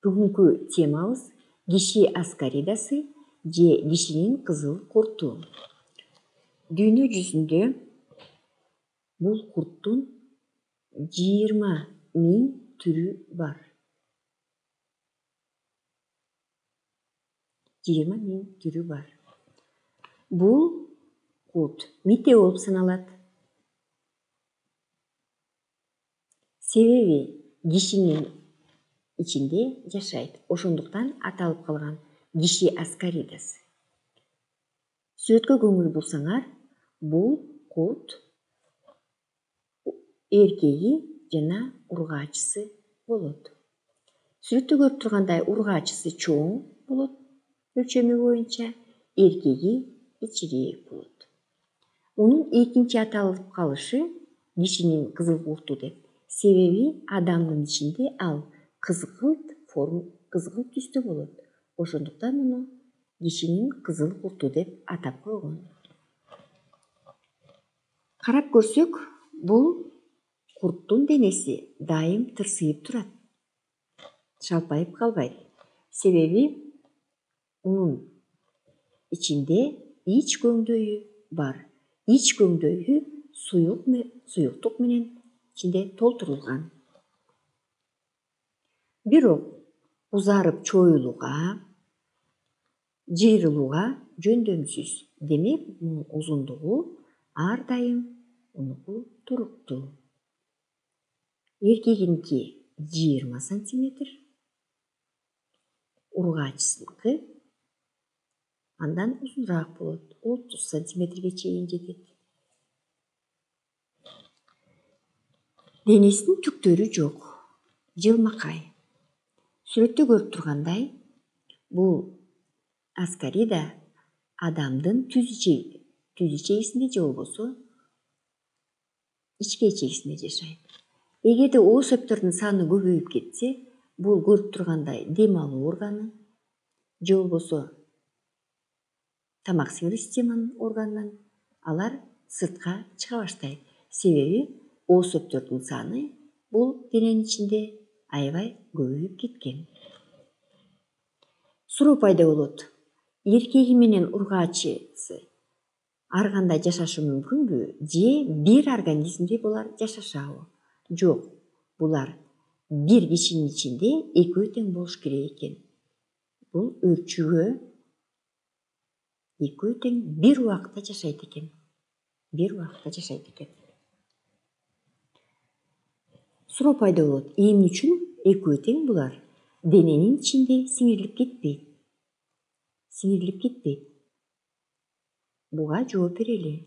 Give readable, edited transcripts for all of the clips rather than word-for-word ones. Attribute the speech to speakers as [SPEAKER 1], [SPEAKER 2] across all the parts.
[SPEAKER 1] Бүгүнкү темабыз киши аскаридасы же кишинин кызыл курту. Дүйнө жүзүндө бул курттун 20.000 түрү бар. 20.000 түрү бар. Бул курт мите болуп саналат. Себеби кишинин ичинде жашайт. Ошондуктан аталып калган киши аскаридасы. Сүрөткө көңүл бурсаңар, бул курт эркеги жана ургаачысы болот. Сүрөттө көрүп тургандай ургаачысы чоң болот өлчөмү боюнча, эркеги кичирээк болот. Мунун экинчи аталып калышы кишинин кызыл курту деп. Себеби адамдын ичинде ал кызгылт түстө болот. Ошондуктан муну кишинин кызыл курту деп атап койгон. Карап көрсөк, бул курттун денеси дайым тырсыйып турат. Шалпайып калбайт. Себеби мунун ичинде ич көңдөйү бар. Ич көңдөйү суюктук менен ичинде толтурулган. Бирок узарып чоюлууга, жыйрылууга жөндөмсүз. Демек, мунун узундугу ар дайым мунуку туруктуу. Эркегиники 20 сантиметр, ургаачысыныкы андан узунураак болот. 30 сантиметрге чейин жетет. Денесинин түктөрү жок, жылмакай. Сүрөттө көрүп тургандай, бул аскарида адамдын түз ичегисинде же болбосо ички эчегисинде жашайт. Эгерде оосөптөрдүн саны көбөйүп кетсе, бул көрүп тургандай дем алуу органы же болбосо тамак сиңирүү системанын органынан алар сыртка чыга баштайт. Себеби оосөптөрдүн саны бул дененин ичинде аябай көбөйүп кеткен. Суроо пайда болот. Эркеги менен ургаачысы ар кандай жашашы мүмкүнбү? Же бир организмде булар жашашабы? Жок, булар бир кишинин ичинде экөө тең болуш керек экен. Бул өлчүгө экөө тең бир убакытта жашайт экен. Суроо пайда болот. Эмне үчүн экөө тең булар дененин ичинде сиңирилип кетпейт? Буга жооп берели.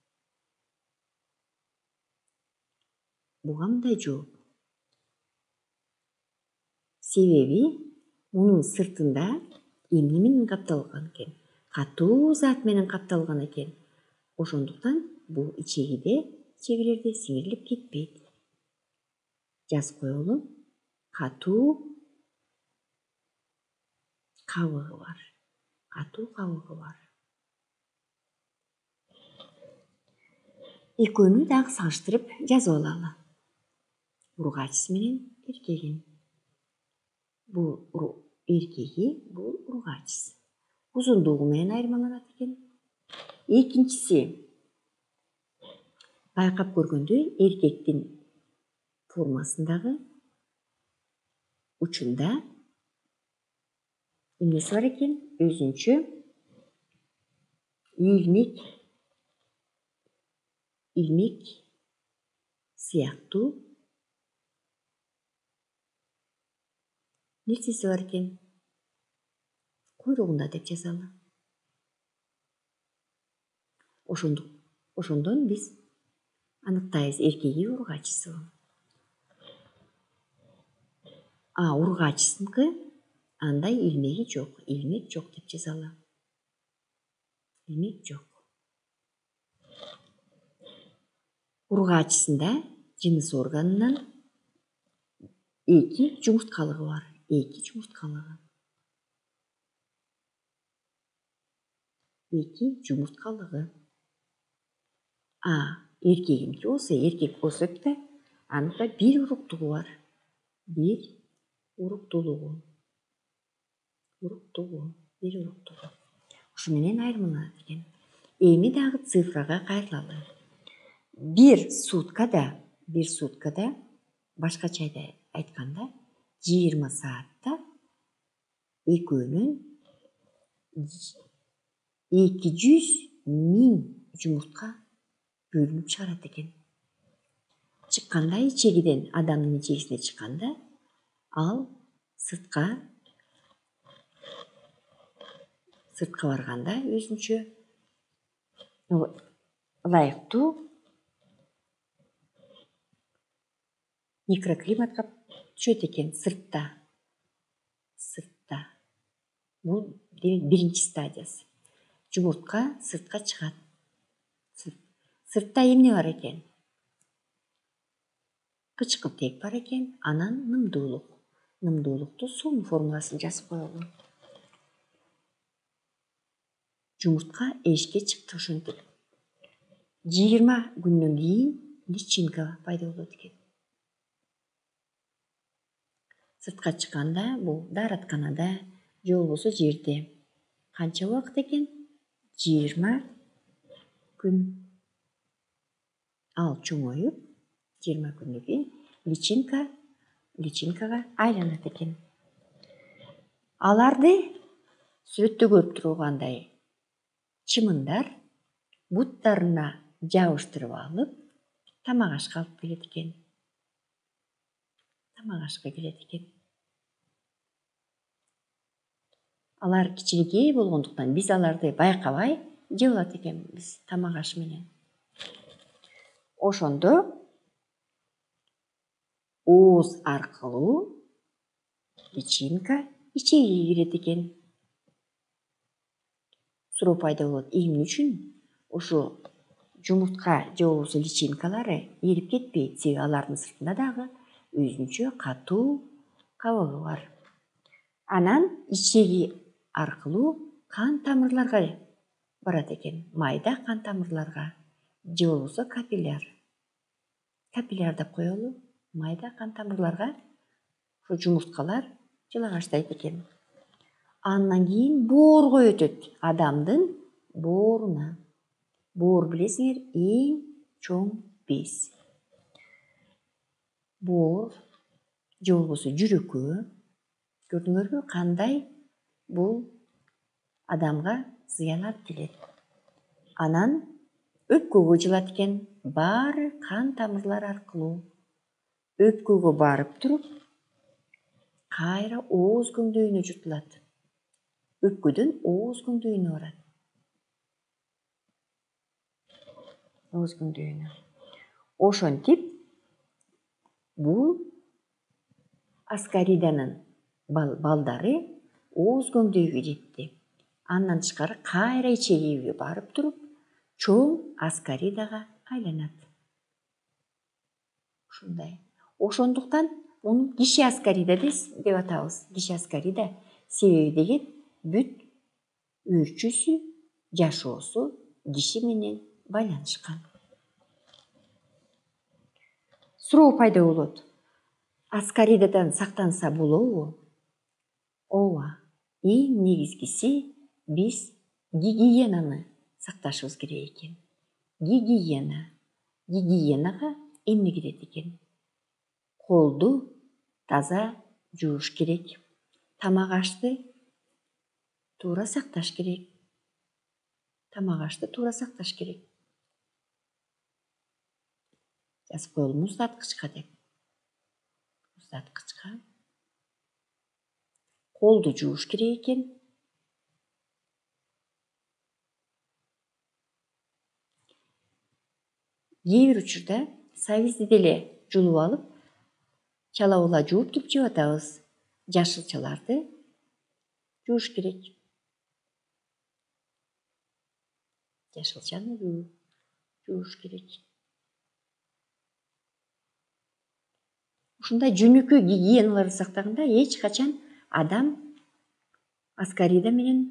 [SPEAKER 1] Буга мындай жооп. Себеби мунун сыртында эмне менен капталган экен? Катуу зат менен капталган экен. Ошондуктан бул ичегилерде сиңирилип кетпейт. Жазып коелу. Катуу кабыгы бар. Экөөнү дагы салыштырып жазып алалы. Ургаачысы менен эркегин. Бул эркеги, бул ургаачысы. Узундугу менен айырмаланат экен. Экинчиси, байкап көргөндөй, эркектин формасындагы учунда эмнеси бар экен? Өзүнчө илмек сыяктуу нерсеси бар экен. Куйругунда деп жазалы. Ошондон биз аныктайбыз эркеги ургаачысы. Ургаачысыныкы андай илмек жок деп жазалы. Илмек жок. Ургаачысында жыныс органынан 2 жумурткалыгы бар. 2 жумурткалыгы. Эркегиники болсо, эркек оосөптө аныкы 1 уруктугу бар. 1 уруктуулугу. уруктугу, бир уруктугу. Ошо менен айырмаланат экен. Эми дагы цифрага кайрылалы. Бир суткада башкача айтканда 20 саатта экөөнүн 200.000 жумуртка бөлүнүп чыгарат экен. Чыкканда ичегиден, адамдын ичегисине чыкканда, ал сыртка барганда өзүнчө ылайыктуу микроклиматка түшөт экен сыртта. Бул биринчи стадиясы. Жумуртка сыртка чыгат. Сыртта эмне бар экен? Кычкылтек бар экен, анан нымдуулук. Нымдуулукту суунун формуласын жазып коелу. Жумуртка эшикке чыкты ошентип. 20 күндөн кийин личинка пайда болот экен. Сыртка чыкканда бул дааратканада же болбосо жерде. Канча убакыт экен? 20 күн. Ал чоңоюп, 20 күндөн кийин личинкага айланат экен. Аларды сүрөттө көрүп тургандай чымындар буттарына жабыштырып алып, тамак ашка алып келет экен. Алар кичинекей болгондуктан биз аларды байкабай жеп алат экенбиз тамак аш менен. Ошондо ооз аркылуу личинка ичегиге кирет экен. Суроо пайда болот. Эмне үчүн ошо жумуртка же болбосо личинкалары эрип кетпейт? Себеби алардын сыртында дагы өзүнчө катуу кабыгы бар. Анан ичеги аркылуу кан тамырларга барат экен. Майда кан тамырларга же болбосо капилляр деп коелу. Майда кан тамырларга ошо жумурткалар жыла баштайт экен. Андан кийин боорго өтөт. Адамдын бооруна. Боор билесиңер, эң чоң без. Боор же болбосо жүрөккө. Көрдүңөрбү кандай бул адамга зыян алып келет. Анан өпкөгө жылат экен. Баары кан тамырлар аркылуу өпкөгө барып туруп, кайра ооз көңдөйүнө жутулат. Өпкөдөн ооз көңдөйүнө барат. Ошентип бул аскариданын балдары ооз көңдөйгө жетти. Андан тышкары кайра ичегиге барып туруп, чоң аскаридага айланат. Ушундай. Ошондуктан муну киши аскарида деп атабыз. Киши аскарида. Себеби деген бүт өөрчүсү, жашоосу киши менен байланышкан. Суроо пайда болот. Аскаридадан сактанса болобу? Ооба. Эң негизгиси биз гигиенаны сакташыбыз керек экен. Гигиенага эмне кирет экен? Колду таза жууш керек. Тамак ашты туура сакташ керек. Жазып коелу муздаткычка деп. Колду жууш керек экен. Кээ бир учурда сабизди деле жулуп алып, чала була жууп туруп жеп атабыз. Жашылчаларды жууш керек. Жашылчаны жууш керек. Ушундай жөнөкөй гигиеналарды сактаганда эч качан адам аскарида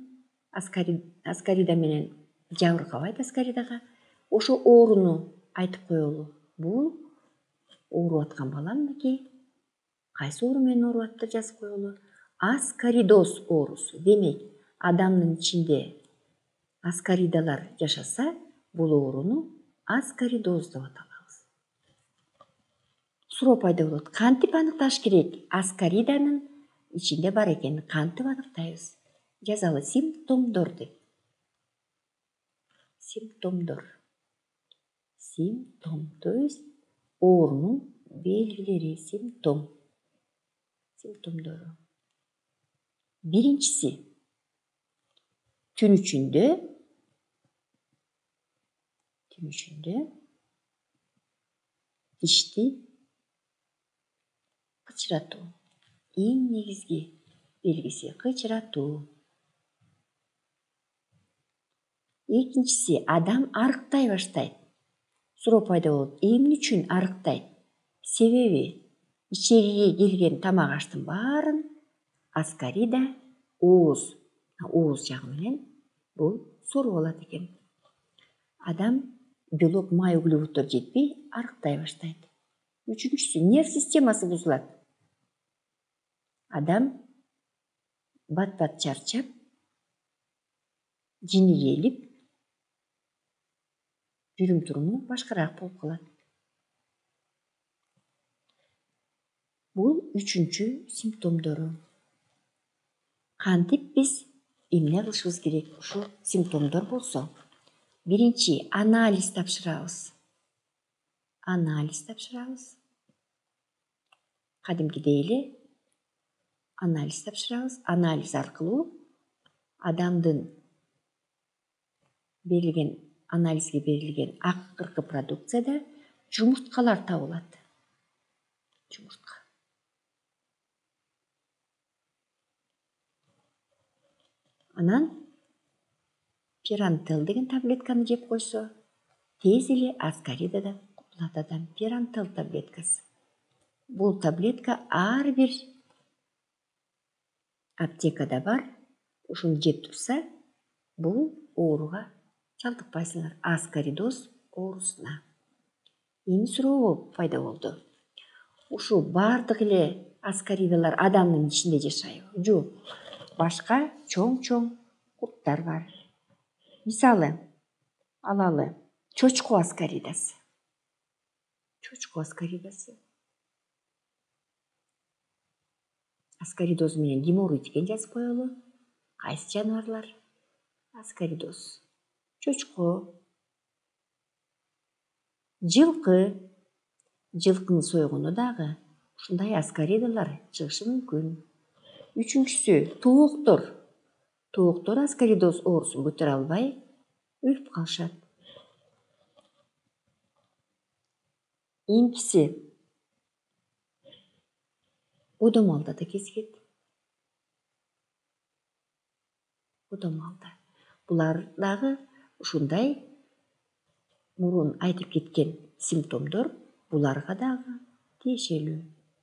[SPEAKER 1] менен жабыркабайт аскаридага. Ошо ооруну айтып коелу. Бул ооруп аткан балам мынакей. Кайсы оору менен ооруп атты жазып коелу. аскаридоз оорусу. Демек, адамдын ичинде аскаридалар жашаса, бул ооруну аскаридоз деп аталабыз. Суроо пайда болот. Кантип аныкташ керек? Аскариданын ичинде бар экенин кантип аныктайбыз? Жазалы симптомдор деп. Симптомдор. Симптом, то есть оорунун белгилери, симптом. Симптомдору. Биринчиси түн ичинде тишти кычыратуу. Эң негизги белгиси кычыратуу. Экинчиси адам арыктай баштайт. Суроо пайда болот. Эмне үчүн арыктайт? Себеби ичегиге келген тамак аштын баарын аскарида ооз жагы менен бул соруп алат экен. Адам белок, май, углеводдор жетпей арыктай баштайт. Үчүнчүсү нерв системасы бузулат. Адам бат-бат чарчап, жини келип, жүрүм-туруму башкараак болуп калат. Бул үчүнчү симптомдору. Кантип биз эмне кылышыбыз керек ушул симптомдор болсо? Биринчи, анализ тапшырабыз. Кадимкидей эле анализ тапшырабыз. Анализ аркылуу адамдын анализге берилген акыркы продукцияда жумурткалар табылат. Жумуртка. Анан пирантел деген таблетканы жеп койсо, тез эле аскаридадан кутулат адам. Пирантел таблеткасы. Бул таблетка ар бир аптекада бар. Ушуну жеп турса, бул ооруга чалдыкпайсыңар. Аскаридоз оорусуна. Эми суроо пайда болду. Ушул бардык эле аскаридалар адамдын ичинде жашайбы? Жок. Башка чоң-чоң курттар бар. Мисалы, алалы чочко аскаридасы. Аскаридоз менен геморрой деген жазып коелу. Кайсы жаныбарлар? Аскаридоз. Чочко. Жылкы. Жылкыны сойгондо дагы ушундай аскаридалар чыгышы мүмкүн. Үчүнчүсү тооктор. Тооктор аскаридоз оорусун көтөрө албай өлүп калышат. Эңкиси одомалда да кезигет. Булар дагы ушундай мурун айтып кеткен симптомдор буларга дагы тиешелүү.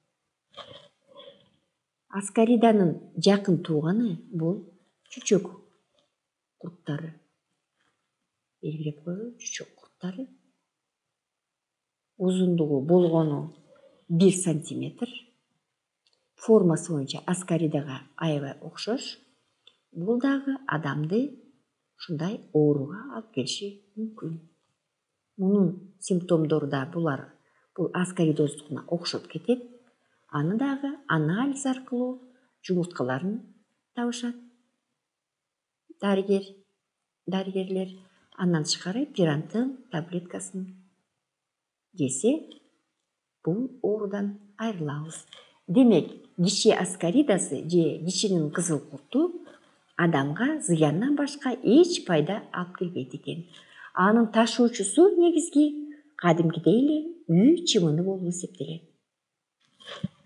[SPEAKER 1] Аскариданын жакын тууганы бул чүчөк курттары. Белгилеп коелу, чүчөк курттары. Узундугу болгону 1 сантиметр. Формасы боюнча аскаридага аябай окшош. Бул дагы адамды ушундай ооруга алып келиши мүмкүн. Мунун симптомдору да бул аскаридоздукуна окшоп кетет. Аны дагы анализ аркылуу жумурткаларын табышат дарыгерлер. Андан тышкары пирантел таблеткасын жесе, бул оорудан айрылабыз. Демек, киши аскаридасы же кишинин кызыл курту адамга зыяндан башка эч пайда алып келбейт экен. Анын ташуучусу негизги кадимкидей эле үй чымыны болуп эсептелет.